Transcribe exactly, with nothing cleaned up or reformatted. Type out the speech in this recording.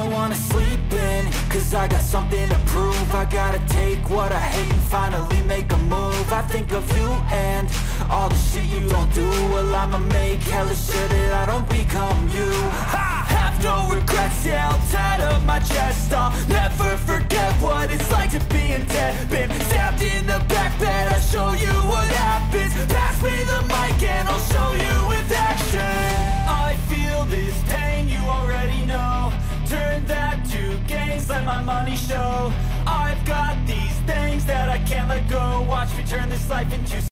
don't wanna sleep in, cause I got something to prove. I gotta take what I hate and finally make a move. I think of you and all the shit you don't do. Well, I'ma make hella sure that I don't become you. I have no regrets, yeah, I'll tattle my chest. I'll never forget what it's like to be in debt. Been stabbed in the back bed, I'll show you what happens. Pass me the mic and I'll show you with action. I feel this pain, you already know. Turn that to gains, let my money show. I've got these things that I can't let go. Watch me turn this life into